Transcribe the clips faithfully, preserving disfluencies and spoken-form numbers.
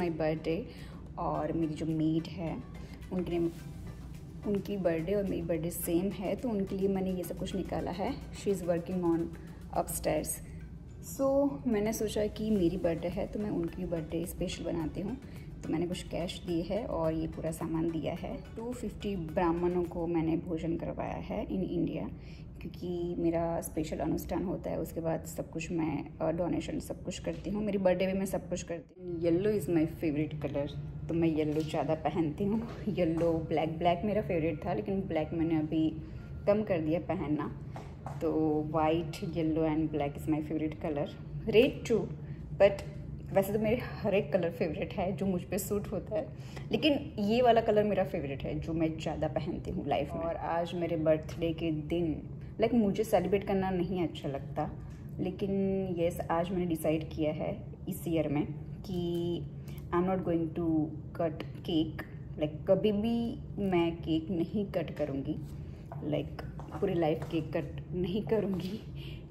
My birthday और मेरी जो मेड है उनके लिए उनकी बर्थडे और मेरी बर्थडे सेम है, तो उनके लिए मैंने ये सब कुछ निकाला है। She is working on upstairs. So मैंने सोचा कि मेरी बर्थडे है तो मैं उनकी बर्थडे स्पेशल बनाती हूँ, तो मैंने कुछ कैश दिए है और ये पूरा सामान दिया है। टू फिफ्टी ब्राह्मणों को मैंने भोजन करवाया है इन इंडिया, क्योंकि मेरा स्पेशल अनुष्ठान होता है, उसके बाद सब कुछ मैं डोनेशन सब कुछ करती हूँ। मेरी बर्थडे में मैं सब कुछ करती हूँ। Yellow is my favourite colour, तो मैं येलो ज़्यादा पहनती हूँ। येलो ब्लैक ब्लैक मेरा फेवरेट था, लेकिन ब्लैक मैंने अभी कम कर दिया पहनना, तो white yellow and black is my favourite colour. Red too, but वैसे तो मेरे हर एक कलर फेवरेट है जो मुझ पे सूट होता है, लेकिन ये वाला कलर मेरा फेवरेट है जो मैं ज़्यादा पहनती हूँ लाइफ में। और आज मेरे बर्थडे के दिन लाइक मुझे सेलिब्रेट करना नहीं अच्छा लगता, लेकिन यस आज मैंने डिसाइड किया है इस ईयर में कि I am not going to cut cake. Like कभी भी मैं केक नहीं कट करूँगी, लाइक पूरी लाइफ केक कट नहीं करूँगी,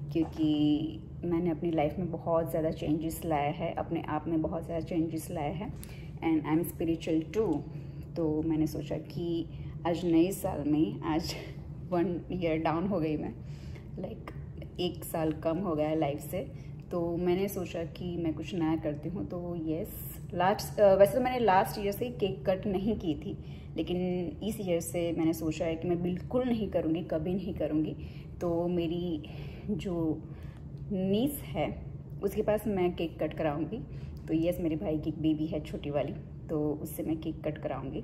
क्योंकि मैंने अपनी लाइफ में बहुत ज़्यादा चेंजेस लाया है, अपने आप में बहुत ज़्यादा चेंजेस लाया है and I am spiritual too. तो मैंने सोचा कि आज नए साल में, आज वन ईयर डाउन हो गई मैं, लाइक एक साल कम हो गया है लाइफ से, तो मैंने सोचा कि मैं कुछ नया करती हूँ। तो येस लास्ट वैसे तो मैंने लास्ट ईयर से केक कट नहीं की थी, लेकिन इस ईयर से मैंने सोचा है कि मैं बिल्कुल नहीं करूँगी, कभी नहीं करूँगी। तो मेरी जो नीस है उसके पास मैं केक कट कराऊंगी। तो यस मेरे भाई की एक बेबी है छोटी वाली, तो उससे मैं केक कट कराऊंगी।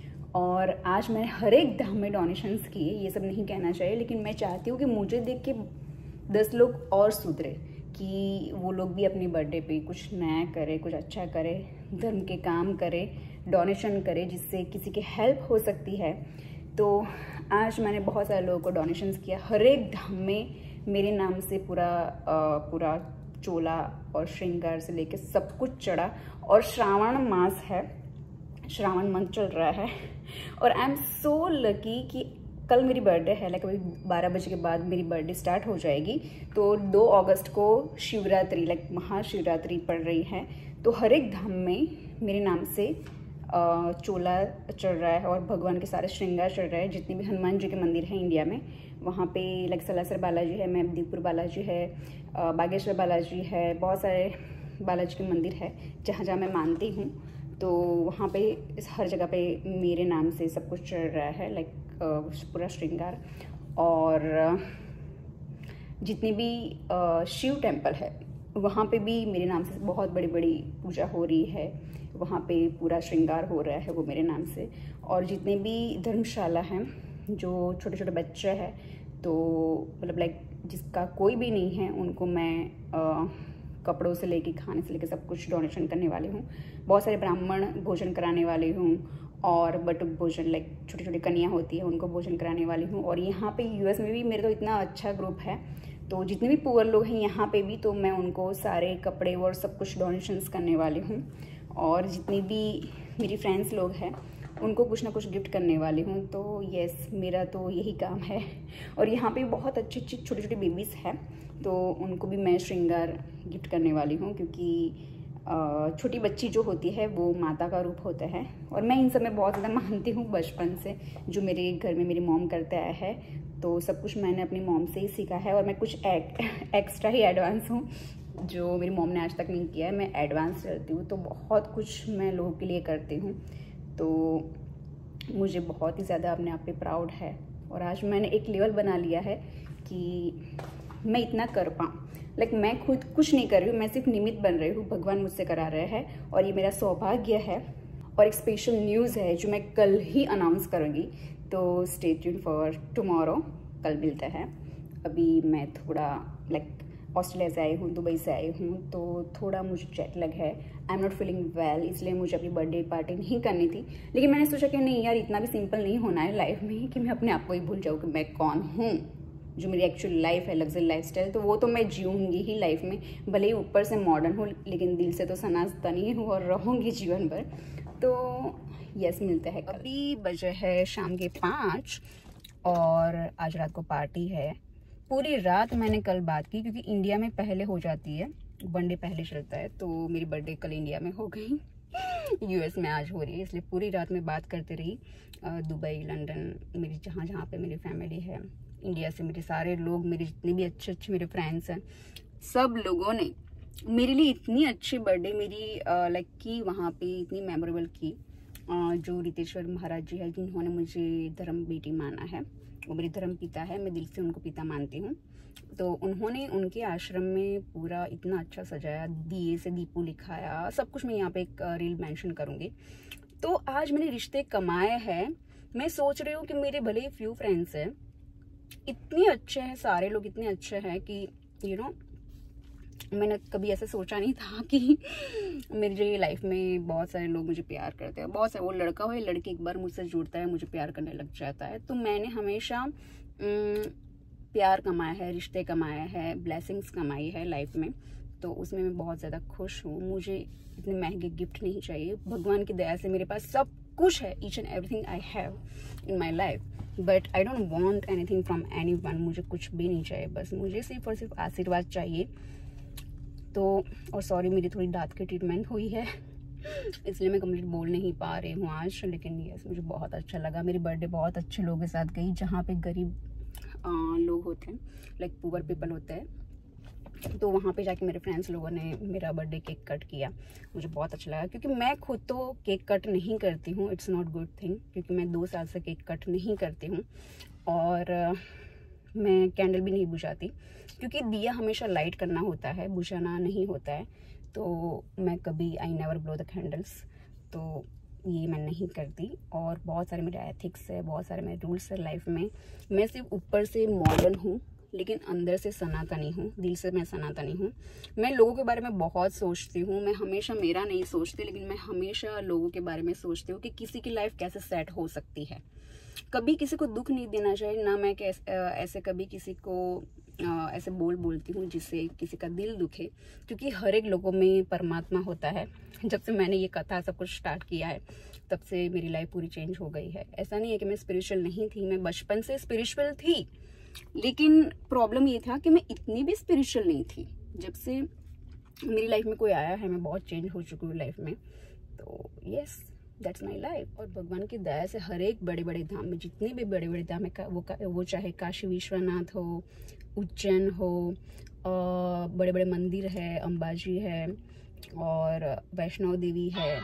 और आज मैंने हर एक धाम में डोनेशंस किए, ये सब नहीं कहना चाहिए, लेकिन मैं चाहती हूँ कि मुझे देख के दस लोग और सुधरे, कि वो लोग भी अपनी बर्थडे पे कुछ नया करे, कुछ अच्छा करे, धर्म के काम करे, डोनेशन करे, जिससे किसी की हेल्प हो सकती है। तो आज मैंने बहुत सारे लोगों को डोनेशंस किया, हर एक धाम में मेरे नाम से पूरा आ, पूरा चोला और श्रृंगार से लेके सब कुछ चढ़ा। और श्रावण मास है, श्रावण मंथ चल रहा है, और आई एम सो लकी कि कल मेरी बर्थडे है, लाइक अभी बारह बजे के बाद मेरी बर्थडे स्टार्ट हो जाएगी। तो दो अगस्त को शिवरात्रि, लाइक महाशिवरात्रि पड़ रही है, तो हर एक धाम में मेरे नाम से चोला चढ़ रहा है और भगवान के सारे श्रृंगार चढ़ रहे हैं। जितने भी हनुमान जी के मंदिर हैं इंडिया में, वहाँ पे लाइक सलासर बालाजी है, मेहदीपुर बालाजी है, बागेश्वर बालाजी है, बहुत सारे बालाजी के मंदिर है जहाँ जहाँ मैं मानती हूँ। तो वहाँ पे इस हर जगह पे मेरे नाम से सब कुछ चढ़ रहा है, लाइक पूरा श्रृंगार। और जितने भी शिव टेम्पल है वहाँ पे भी मेरे नाम से बहुत बड़ी बड़ी पूजा हो रही है, वहाँ पे पूरा श्रृंगार हो रहा है वो मेरे नाम से। और जितने भी धर्मशाला हैं, जो छोटे छोटे बच्चे हैं, तो मतलब लाइक जिसका कोई भी नहीं है, उनको मैं आ, कपड़ों से लेके खाने से लेके सब कुछ डोनेशन करने वाली हूँ। बहुत सारे ब्राह्मण भोजन कराने वाली हूँ, और बटुक भोजन लाइक छोटी छोटी कन्या होती है उनको भोजन कराने वाली हूँ। और यहाँ पे यूएस में भी मेरे तो इतना अच्छा ग्रुप है, तो जितने भी पुअर लोग हैं यहाँ पे भी, तो मैं उनको सारे कपड़े और सब कुछ डोनेशंस करने वाली हूँ। और जितनी भी मेरी फ्रेंड्स लोग हैं उनको कुछ ना कुछ गिफ्ट करने वाली हूँ। तो यस मेरा तो यही काम है। और यहाँ पे बहुत अच्छी अच्छी छोटी छोटी बेबीज़ हैं, तो उनको भी मैं श्रृंगार गिफ्ट करने वाली हूँ, क्योंकि छोटी बच्ची जो होती है वो माता का रूप होता है। और मैं इन सब में बहुत ज़्यादा मानती हूँ बचपन से, जो मेरे घर में मेरी मॉम करते आया है, तो सब कुछ मैंने अपनी मॉम से ही सीखा है। और मैं कुछ एक, एक्स्ट्रा ही एडवांस हूँ, जो मेरी मॉम ने आज तक नहीं किया है, मैं एडवांस करती हूँ। तो बहुत कुछ मैं लोगों के लिए करती हूँ, तो मुझे बहुत ही ज़्यादा अपने आप पे प्राउड है। और आज मैंने एक लेवल बना लिया है कि मैं इतना कर पाऊँ, लाइक मैं खुद कुछ नहीं कर रही हूँ, मैं सिर्फ निमित्त बन रही हूँ, भगवान मुझसे करा रहे हैं। और ये मेरा सौभाग्य है। और एक स्पेशल न्यूज़ है जो मैं कल ही अनाउंस करूँगी, तो स्टे ट्यून्ड फॉर टुमारो। कल मिलता है। अभी मैं थोड़ा लाइक ऑस्ट्रेलिया से आई हूँ, दुबई से आई हूँ, तो थोड़ा मुझे जेट लग है, I am not feeling well, इसलिए मुझे अपनी बर्थडे पार्टी नहीं करनी थी। लेकिन मैंने सोचा कि नहीं यार, इतना भी सिंपल नहीं होना है लाइफ में कि मैं अपने आप को ही भूल जाऊँ कि मैं कौन हूँ। जो मेरी एक्चुअल लाइफ है, लग्जरी लाइफस्टाइल, तो वो तो मैं जीऊँगी ही लाइफ में, भले ही ऊपर से मॉडर्न हो, लेकिन दिल से तो सनातनी हूँ और रहूँगी जीवन भर। तो यस मिलता है। अभी बजे है शाम के पाँच, और आज रात को पार्टी है। पूरी रात मैंने कल बात की, क्योंकि इंडिया में पहले हो जाती है, वन डे पहले चलता है, तो मेरी बर्थडे कल इंडिया में हो गई। यूएस में आज हो रही है, इसलिए पूरी रात में बात करते रही। दुबई, लंदन, मेरी जहाँ जहाँ पे मेरी फैमिली है, इंडिया से मेरे सारे लोग, मेरे जितने भी अच्छे अच्छे मेरे फ्रेंड्स हैं, सब लोगों ने मेरे लिए इतनी अच्छी बर्थडे मेरी लाइक की वहाँ पे, इतनी मेमोरेबल की। जो रितेश्वर महाराज जी है, जिन्होंने मुझे धर्म बेटी माना है, वो मेरे धर्म पिता है, मैं दिल से उनको पिता मानती हूँ। तो उन्होंने उनके आश्रम में पूरा इतना अच्छा सजाया, दिए से दीपू लिखाया, सब कुछ। मैं यहाँ पे एक रील मेंशन करूँगी। तो आज मैंने रिश्ते कमाए हैं। मैं सोच रही हूँ कि मेरे भले ही फ्यू फ्रेंड्स हैं, इतने अच्छे हैं, सारे लोग इतने अच्छे हैं कि यू नो मैंने कभी ऐसा सोचा नहीं था कि मेरी लाइफ में बहुत सारे लोग मुझे प्यार करते हैं। बहुत सारे, वो लड़का हो या लड़की, एक बार मुझसे जुड़ता है मुझे प्यार करने लग जाता है। तो मैंने हमेशा प्यार कमाया है, रिश्ते कमाए हैं, ब्लेसिंग्स कमाई है लाइफ में। तो उसमें मैं बहुत ज़्यादा खुश हूँ। मुझे इतने महंगे गिफ्ट नहीं चाहिए, भगवान की दया से मेरे पास सब कुछ है, each and everything I have in my life, but I don't want anything from anyone. मुझे कुछ भी नहीं चाहिए, बस मुझे सिर्फ और सिर्फ आशीर्वाद चाहिए। तो और सॉरी, मेरी थोड़ी दांत की ट्रीटमेंट हुई है, इसलिए मैं कंप्लीट बोल नहीं पा रही हूँ आज। लेकिन यस, मुझे बहुत अच्छा लगा। मेरी बर्थडे बहुत अच्छे लोगों के साथ गई, जहाँ पे गरीब लोग होते हैं, लाइक पुअर पीपल होते हैं। तो वहाँ पे जाके मेरे फ्रेंड्स लोगों ने मेरा बर्थडे केक कट किया। मुझे बहुत अच्छा लगा, क्योंकि मैं खुद तो केक कट नहीं करती हूँ। इट्स नॉट गुड थिंग, क्योंकि मैं दो साल से केक कट नहीं करती हूँ। और मैं कैंडल भी नहीं बुझाती, क्योंकि दिया हमेशा लाइट करना होता है, बुझाना नहीं होता है। तो मैं कभी I never blow the candles, तो ये मैं नहीं करती। और बहुत सारे मेरे एथिक्स है, बहुत सारे मेरे रूल्स है लाइफ में। मैं सिर्फ ऊपर से मॉडर्न हूँ, लेकिन अंदर से सनातनी हूँ, दिल से मैं सनातनी हूँ। मैं लोगों के बारे में बहुत सोचती हूँ। मैं हमेशा मेरा नहीं सोचती, लेकिन मैं हमेशा लोगों के बारे में सोचती हूँ कि किसी की लाइफ कैसे सेट हो सकती है। कभी किसी को दुख नहीं देना चाहिए ना। मैं कैसे ऐसे कभी किसी को ऐसे बोल बोलती हूँ जिससे किसी का दिल दुखे, क्योंकि हर एक लोगों में परमात्मा होता है। जब से मैंने ये कथा सब कुछ स्टार्ट किया है, तब से मेरी लाइफ पूरी चेंज हो गई है। ऐसा नहीं है कि मैं स्पिरिचुअल नहीं थी, मैं बचपन से स्पिरिचुअल थी, लेकिन प्रॉब्लम ये था कि मैं इतनी भी स्पिरिचुअल नहीं थी। जब से मेरी लाइफ में कोई आया है, मैं बहुत चेंज हो चुकी हूँ लाइफ में। तो यस, दैट्स माई लाइफ। और भगवान की दया से हर एक बड़े बड़े धाम में, जितने भी बड़े बड़े धाम है, वो वो चाहे काशी विश्वनाथ हो, उज्जैन हो, बड़े बड़े मंदिर है, अंबाजी है, और वैष्णो देवी है,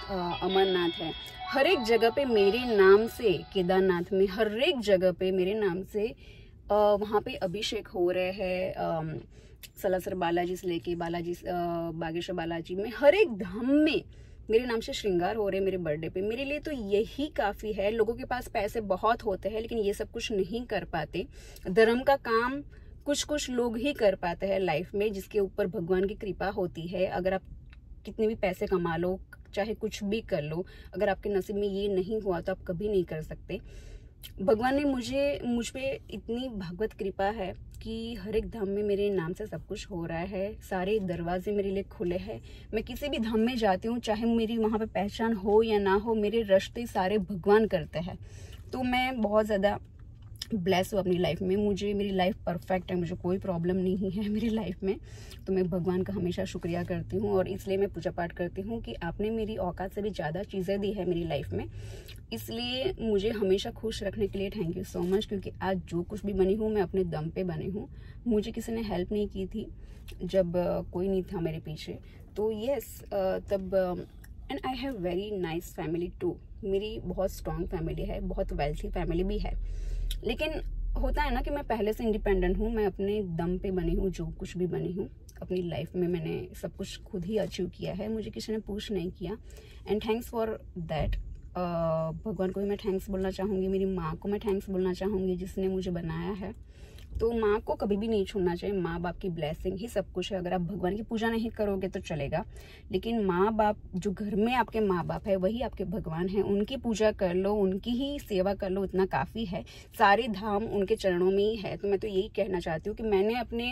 अमरनाथ है, हर एक जगह पे मेरे नाम से, केदारनाथ में हर एक जगह पे मेरे नाम से वहाँ पे अभिषेक हो रहे हैं। सलासर बालाजी से लेके बालाजी, बागेश्वर बालाजी में, हर एक धाम में मेरे नाम से श्रृंगार हो रहे हैं मेरे बर्थडे पे। मेरे लिए तो यही काफ़ी है। लोगों के पास पैसे बहुत होते हैं, लेकिन ये सब कुछ नहीं कर पाते। धर्म का काम कुछ कुछ लोग ही कर पाते हैं लाइफ में, जिसके ऊपर भगवान की कृपा होती है। अगर आप कितने भी पैसे कमा लो, चाहे कुछ भी कर लो, अगर आपके नसीब में ये नहीं हुआ तो आप कभी नहीं कर सकते। भगवान ने मुझे मुझ पे इतनी भगवत कृपा है कि हर एक धाम में मेरे नाम से सब कुछ हो रहा है। सारे दरवाजे मेरे लिए खुले हैं। मैं किसी भी धाम में जाती हूँ, चाहे मेरी वहाँ पे पहचान हो या ना हो, मेरे रास्ते सारे भगवान करते हैं। तो मैं बहुत ज़्यादा ब्लेस हूँ अपनी लाइफ में। मुझे, मेरी लाइफ परफेक्ट है, मुझे कोई प्रॉब्लम नहीं है मेरी लाइफ में। तो मैं भगवान का हमेशा शुक्रिया करती हूँ, और इसलिए मैं पूजा पाठ करती हूँ कि आपने मेरी औकात से भी ज़्यादा चीज़ें दी है मेरी लाइफ में। इसलिए मुझे हमेशा खुश रखने के लिए थैंक यू सो मच, क्योंकि आज जो कुछ भी बनी हूँ मैं अपने दम पे बनी हूँ। मुझे किसी ने हेल्प नहीं की थी जब कोई नहीं था मेरे पीछे। तो येस, तब and I have very nice family too. मेरी बहुत स्ट्रॉन्ग फैमिली है, बहुत वेल्थी फैमिली भी है। लेकिन होता है ना कि मैं पहले से इंडिपेंडेंट हूँ, मैं अपने दम पे बनी हूँ, जो कुछ भी बनी हूँ अपनी लाइफ में मैंने सब कुछ खुद ही अचीव किया है, मुझे किसी ने पुश नहीं किया। And thanks for that. भगवान को भी मैं थैंक्स बोलना चाहूँगी, मेरी माँ को मैं थैंक्स बोलना चाहूँगी जिसने मुझे बनाया है। तो माँ को कभी भी नहीं छोड़ना चाहिए। माँ बाप की ब्लेसिंग ही सब कुछ है। अगर आप भगवान की पूजा नहीं करोगे तो चलेगा, लेकिन माँ बाप, जो घर में आपके माँ बाप है वही आपके भगवान हैं। उनकी पूजा कर लो, उनकी ही सेवा कर लो, इतना काफ़ी है। सारे धाम उनके चरणों में ही है। तो मैं तो यही कहना चाहती हूँ कि मैंने अपने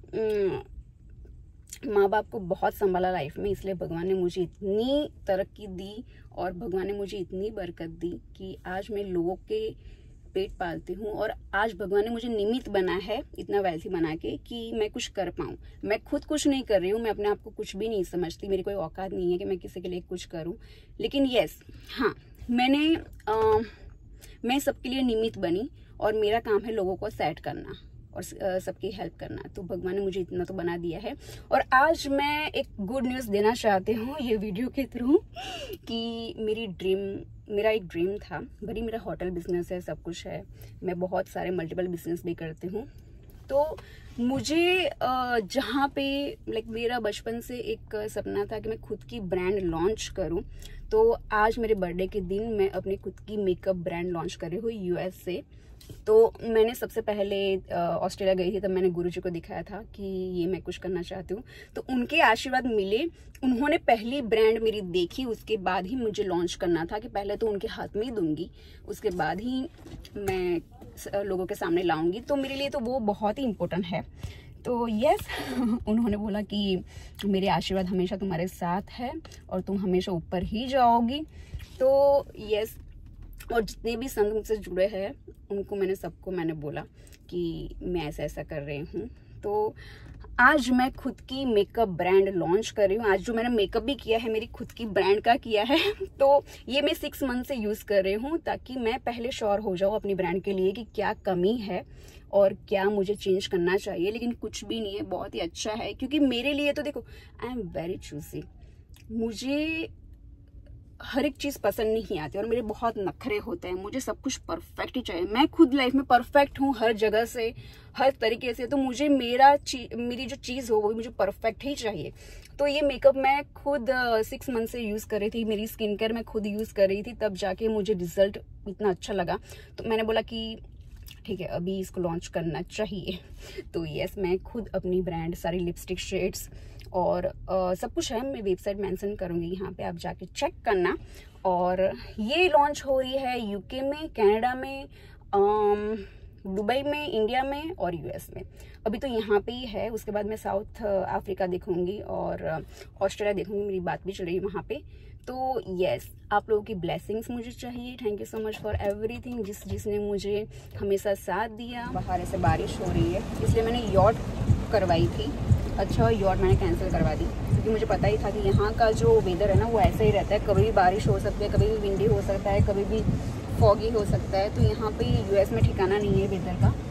माँ बाप को बहुत संभाला लाइफ में, इसलिए भगवान ने मुझे इतनी तरक्की दी और भगवान ने मुझे इतनी बरकत दी कि आज मैं लोगों के पेट पालती हूँ और आज भगवान ने मुझे निमित्त बना है इतना वेल्थी बना के कि मैं कुछ कर पाऊँ। मैं खुद कुछ नहीं कर रही हूँ, मैं अपने आप को कुछ भी नहीं समझती, मेरी कोई औकात नहीं है कि मैं किसी के लिए कुछ करूँ। लेकिन यस, हाँ, मैंने आ, मैं सबके लिए निमित्त बनी और मेरा काम है लोगों को सेट करना और सबकी हेल्प करना। तो भगवान ने मुझे इतना तो बना दिया है। और आज मैं एक गुड न्यूज़ देना चाहती हूँ ये वीडियो के थ्रू कि मेरी ड्रीम मेरा एक ड्रीम था। भरी मेरा होटल बिजनेस है, सब कुछ है, मैं बहुत सारे मल्टीपल बिजनेस भी करती हूँ। तो मुझे जहाँ पे लाइक मेरा बचपन से एक सपना था कि मैं खुद की ब्रांड लॉन्च करूँ। तो आज मेरे बर्थडे के दिन मैं अपनी खुद की मेकअप ब्रांड लॉन्च कर रही हूँ यूएस से। तो मैंने सबसे पहले ऑस्ट्रेलिया गई थी, तब मैंने गुरुजी को दिखाया था कि ये मैं कुछ करना चाहती हूँ। तो उनके आशीर्वाद मिले, उन्होंने पहली ब्रांड मेरी देखी, उसके बाद ही मुझे लॉन्च करना था कि पहले तो उनके हाथ में ही दूंगी, उसके बाद ही मैं लोगों के सामने लाऊंगी। तो मेरे लिए तो वो बहुत ही इम्पोर्टेंट है। तो यस उन्होंने बोला कि मेरे आशीर्वाद हमेशा तुम्हारे साथ है और तुम हमेशा ऊपर ही जाओगी। तो यस, और जितने भी संघ मुझसे जुड़े हैं उनको मैंने सबको मैंने बोला कि मैं ऐसा ऐसा कर रही हूँ। तो आज मैं खुद की मेकअप ब्रांड लॉन्च कर रही हूँ। आज जो मैंने मेकअप भी किया है मेरी खुद की ब्रांड का किया है। तो ये मैं सिक्स मंथ से यूज़ कर रही हूँ ताकि मैं पहले श्योर हो जाऊँ अपनी ब्रांड के लिए कि क्या कमी है और क्या मुझे चेंज करना चाहिए। लेकिन कुछ भी नहीं है, बहुत ही अच्छा है। क्योंकि मेरे लिए तो देखो, आई एम वेरी चूजी, मुझे हर एक चीज़ पसंद नहीं आती और मेरे बहुत नखरे होते हैं, मुझे सब कुछ परफेक्ट ही चाहिए। मैं खुद लाइफ में परफेक्ट हूँ हर जगह से, हर तरीके से। तो मुझे मेरा मेरी जो चीज़ हो वो मुझे परफेक्ट ही चाहिए। तो ये मेकअप मैं खुद सिक्स मंथ से यूज़ कर रही थी, मेरी स्किन केयर मैं खुद यूज़ कर रही थी, तब जाके मुझे रिजल्ट इतना अच्छा लगा। तो मैंने बोला कि ठीक है, अभी इसको लॉन्च करना चाहिए। तो यस, मैं खुद अपनी ब्रांड, सारी लिपस्टिक शेड्स और आ, सब कुछ है, मैं वेबसाइट मेंशन करूंगी, यहाँ पे आप जाके चेक करना। और ये लॉन्च हो रही है यूके में, कनाडा में, दुबई में, इंडिया में और यूएस में। अभी तो यहाँ पे ही है, उसके बाद मैं साउथ अफ्रीका देखूंगी और ऑस्ट्रेलिया देखूंगी, मेरी बात भी चल रही है वहाँ पे। तो यस, आप लोगों की ब्लेसिंग्स मुझे चाहिए। Thank you so much for everything, जिस जिसने मुझे हमेशा साथ दिया। बाहर ऐसे बारिश हो रही है, इसलिए मैंने यॉट करवाई थी। अच्छा, यॉट मैंने कैंसिल करवा दी क्योंकि मुझे पता ही था कि यहाँ का जो वेदर है ना वो ऐसा ही रहता है, कभी भी बारिश हो सकती है, कभी भी विंडी हो सकता है, कभी भी फॉगी हो सकता है। तो यहाँ पे यूएस में ठिकाना नहीं है वेदर का।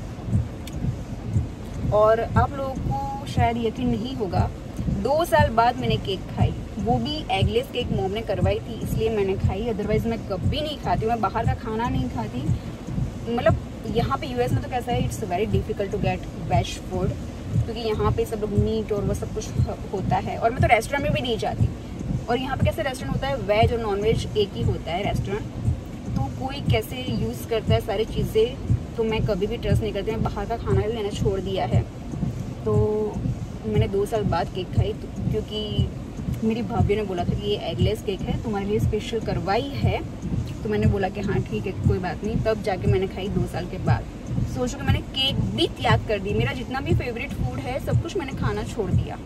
और आप लोगों को शायद यकीन नहीं होगा, दो साल बाद मैंने केक खाई, वो भी एगलेस केक मॉम ने करवाई थी इसलिए मैंने खाई, अदरवाइज मैं कभी नहीं खाती। मैं बाहर का खाना नहीं खाती। मतलब यहाँ पे यूएस में तो कैसा है, it's very difficult to get veg food, क्योंकि यहाँ पे सब लोग मीट और वो सब कुछ होता है। और मैं तो रेस्टोरेंट में भी नहीं जाती। और यहाँ पे कैसे रेस्टोरेंट होता है, वेज और नॉन वेज एक ही होता है रेस्टोरेंट। तो कोई कैसे यूज़ करता है सारी चीज़ें, तो मैं कभी भी ट्रस्ट नहीं करती। मैं बाहर का खाना भी मैंने छोड़ दिया है। तो मैंने दो साल बाद केक खाई, तो क्योंकि मेरी भाभी ने बोला था कि ये एगलेस केक है, तुम्हारे लिए स्पेशल करवाई है। तो मैंने बोला कि हाँ ठीक है, कोई बात नहीं। तब जाके मैंने खाई दो साल के बाद। सोचो कि मैंने केक भी त्याग कर दी, मेरा जितना भी फेवरेट फूड है सब कुछ मैंने खाना छोड़ दिया।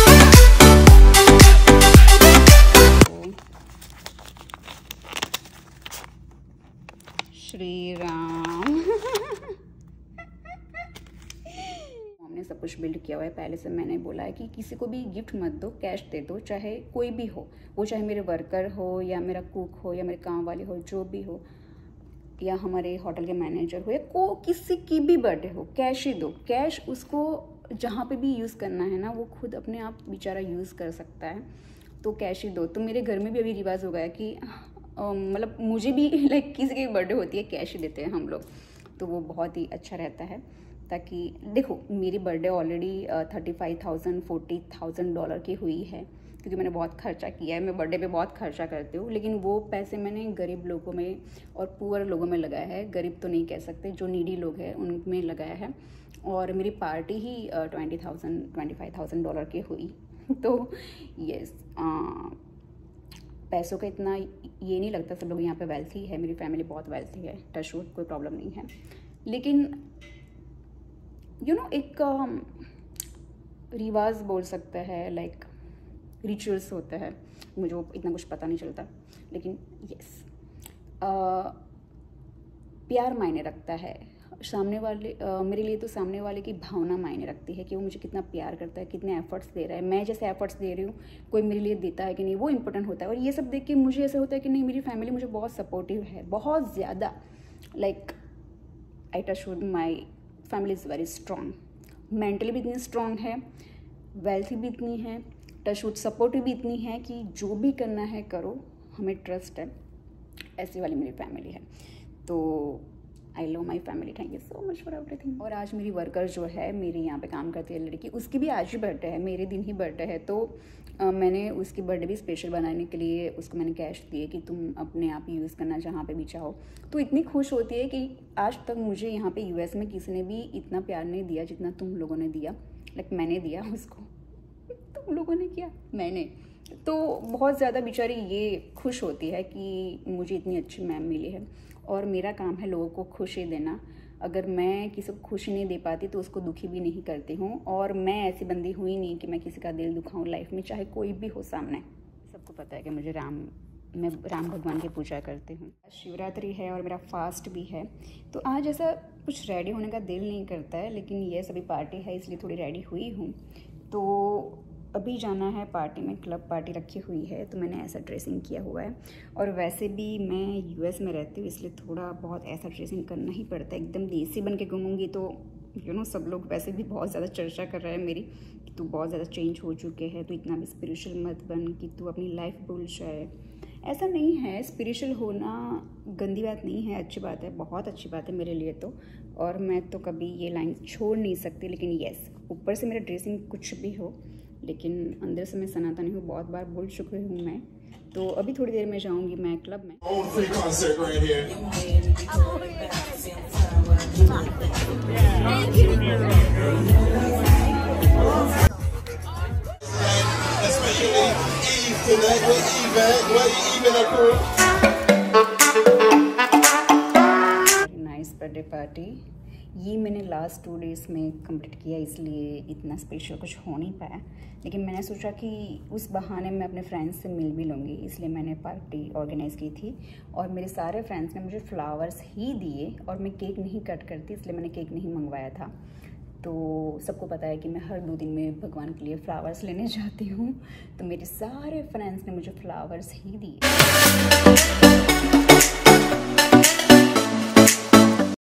श्री राम। हमने सब कुछ बिल्ड किया हुआ है पहले से। मैंने बोला है कि किसी को भी गिफ्ट मत दो, कैश दे दो, चाहे कोई भी हो, वो चाहे मेरे वर्कर हो या मेरा कुक हो या मेरे काम वाले हो, जो भी हो, या हमारे होटल के मैनेजर हो या को किसी की भी बर्थडे हो, कैश ही दो। कैश उसको जहाँ पे भी यूज़ करना है ना, वो खुद अपने आप बेचारा यूज़ कर सकता है, तो कैश ही दो। तो मेरे घर में भी अभी रिवाज हो गया कि मतलब मुझे भी लाइक किसी की बर्थडे होती है कैश ही देते हैं हम लोग। तो वो बहुत ही अच्छा रहता है। ताकि देखो, मेरी birthday already thirty five thousand forty thousand dollar की हुई है, क्योंकि मैंने बहुत खर्चा किया है। मैं बर्थडे पे बहुत खर्चा करती हूँ, लेकिन वो पैसे मैंने गरीब लोगों में और पुअर लोगों में लगाया है। गरीब तो नहीं कह सकते, जो नीडी लोग हैं उनमें लगाया है। और मेरी पार्टी ही twenty thousand twenty five thousand dollar की हुई। तो यस, पैसों का इतना ये नहीं लगता। सब लोग यहाँ पे वेल्थी है, मेरी फैमिली बहुत वेल्थी है, टच वुड, कोई प्रॉब्लम नहीं है। लेकिन यू नो एक रिवाज बोल सकता है, लाइक रिचुअल्स होता है, मुझे वो इतना कुछ पता नहीं चलता। लेकिन यस, प्यार मायने रखता है। सामने वाले आ, मेरे लिए तो सामने वाले की भावना मायने रखती है कि वो मुझे कितना प्यार करता है, कितने एफर्ट्स दे रहा है। मैं जैसे एफर्ट्स दे रही हूँ कोई मेरे लिए देता है कि नहीं, वो इंपॉर्टेंट होता है। और ये सब देख के मुझे ऐसा होता है कि नहीं, मेरी फैमिली मुझे बहुत सपोर्टिव है, बहुत ज़्यादा। Like I touch wood, my family is very strong, mentally भी इतनी स्ट्रॉन्ग है, वेल्थी भी इतनी है, टच वुड सपोर्टिव भी इतनी है कि जो भी करना है करो, हमें ट्रस्ट है। ऐसी वाली मेरी फैमिली है। तो I love my family, thank you so much for everything. और आज मेरी वर्कर जो है, मेरी यहाँ पे काम करती है लड़की, उसकी भी आज ही बर्थडे है, मेरे दिन ही बर्थडे है। तो आ, मैंने उसकी बर्थडे भी स्पेशल बनाने के लिए उसको मैंने कैश दिए कि तुम अपने आप यूज़ करना जहाँ पे भी चाहो। तो इतनी खुश होती है कि आज तक मुझे यहाँ पे यूएस में किसी ने भी इतना प्यार नहीं दिया जितना तुम लोगों ने दिया। लाइक मैंने दिया उसको, तुम लोगों ने किया, मैंने। तो बहुत ज़्यादा बेचारी ये खुश होती है कि मुझे इतनी अच्छी मैम मिली है। और मेरा काम है लोगों को खुशी देना। अगर मैं किसी को खुशी नहीं दे पाती तो उसको दुखी भी नहीं करती हूँ। और मैं ऐसी बंदी हुई नहीं कि मैं किसी का दिल दुखाऊँ लाइफ में, चाहे कोई भी हो सामने। सबको पता है कि मुझे राम मैं राम भगवान की पूजा करती हूँ। शिवरात्रि है और मेरा फास्ट भी है, तो आज ऐसा कुछ रेडी होने का दिल नहीं करता है, लेकिन ये सभी पार्टी है इसलिए थोड़ी रेडी हुई हूँ। तो अभी जाना है पार्टी में, क्लब पार्टी रखी हुई है, तो मैंने ऐसा ड्रेसिंग किया हुआ है। और वैसे भी मैं यूएस में रहती हूँ इसलिए थोड़ा बहुत ऐसा ड्रेसिंग करना ही पड़ता है। एकदम देसी बन के घूमूंगी तो यू नो सब लोग वैसे भी बहुत ज़्यादा चर्चा कर रहे हैं मेरी कि तू बहुत ज़्यादा चेंज हो चुके हैं, तो इतना भी स्पिरिचुअल मत बन कि तू अपनी लाइफ भूल जाए। ऐसा नहीं है, स्पिरिचुअल होना गंदी बात नहीं है, अच्छी बात है, बहुत अच्छी बात है मेरे लिए तो। और मैं तो कभी ये लाइन छोड़ नहीं सकती। लेकिन येस, ऊपर से मेरा ड्रेसिंग कुछ भी हो, लेकिन अंदर से मैं सनातनी हूँ, बहुत बार बोल चुकी हूँ मैं। तो अभी थोड़ी देर में जाऊँगी मैं क्लब में। Nice birthday party. ये मैंने लास्ट टू डेज़ में कंप्लीट किया, इसलिए इतना स्पेशल कुछ हो नहीं पाया। लेकिन मैंने सोचा कि उस बहाने मैं अपने फ्रेंड्स से मिल भी लूँगी, इसलिए मैंने पार्टी ऑर्गेनाइज़ की थी। और मेरे सारे फ्रेंड्स ने मुझे फ्लावर्स ही दिए, और मैं केक नहीं कट करती इसलिए मैंने केक नहीं मंगवाया था। तो सबको पता है कि मैं हर दो दिन में भगवान के लिए फ्लावर्स लेने जाती हूँ, तो मेरे सारे फ्रेंड्स ने मुझे फ्लावर्स ही दिए।